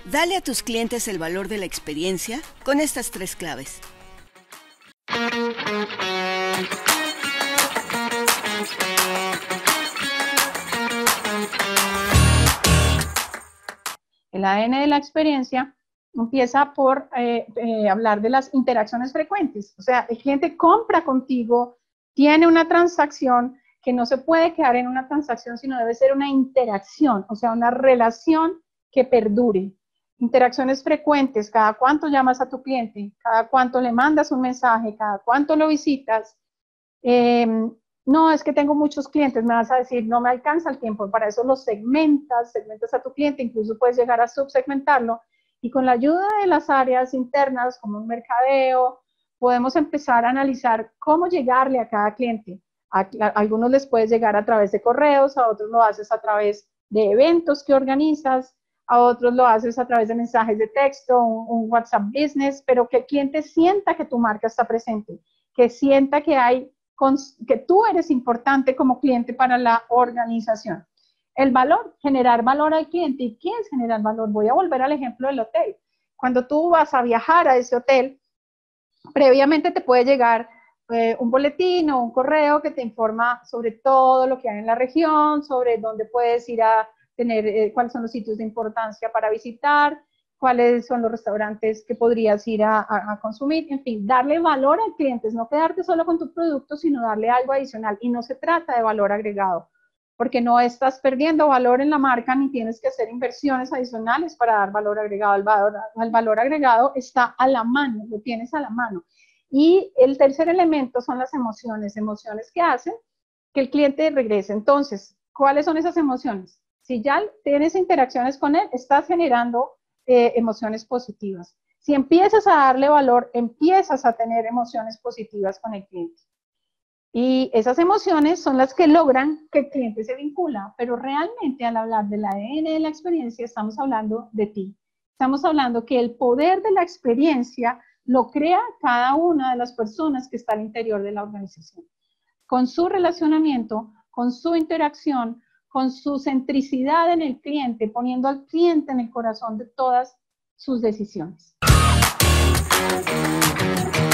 Dale a tus clientes el valor de la experiencia con estas 3 claves. El ADN de la experiencia empieza por hablar de las interacciones frecuentes. O sea, el cliente compra contigo, tiene una transacción que no se puede quedar en una transacción, sino debe ser una interacción, o sea, una relación que perdure. Interacciones frecuentes, cada cuánto llamas a tu cliente, cada cuánto le mandas un mensaje, cada cuánto lo visitas. No, es que tengo muchos clientes, me vas a decir, no me alcanza el tiempo, para eso los segmentas a tu cliente, incluso puedes llegar a subsegmentarlo, y con la ayuda de las áreas internas, como un mercadeo, podemos empezar a analizar cómo llegarle a cada cliente. A algunos les puedes llegar a través de correos, a otros lo haces a través de eventos que organizas, a otros lo haces a través de mensajes de texto, un WhatsApp Business, pero que el cliente sienta que tu marca está presente, que sienta que tú eres importante como cliente para la organización. El valor, generar valor al cliente. ¿Y quién es generar valor? Voy a volver al ejemplo del hotel. Cuando tú vas a viajar a ese hotel, previamente te puede llegar un boletín o un correo que te informa sobre todo lo que hay en la región, sobre dónde puedes ir a tener, cuáles son los sitios de importancia para visitar, cuáles son los restaurantes que podrías ir a consumir, en fin, darle valor al cliente, no quedarte solo con tu producto, sino darle algo adicional. Y no se trata de valor agregado, porque no estás perdiendo valor en la marca ni tienes que hacer inversiones adicionales para dar valor agregado. El valor agregado está a la mano, lo tienes a la mano. Y el tercer elemento son las emociones que hacen que el cliente regrese. Entonces, ¿cuáles son esas emociones? Si ya tienes interacciones con él, estás generando emociones positivas. Si empiezas a darle valor, empiezas a tener emociones positivas con el cliente. Y esas emociones son las que logran que el cliente se vincula, pero realmente al hablar del ADN de la experiencia estamos hablando de ti. Estamos hablando que el poder de la experiencia lo crea cada una de las personas que está al interior de la organización. Con su relacionamiento, con su interacción, con su centricidad en el cliente, poniendo al cliente en el corazón de todas sus decisiones.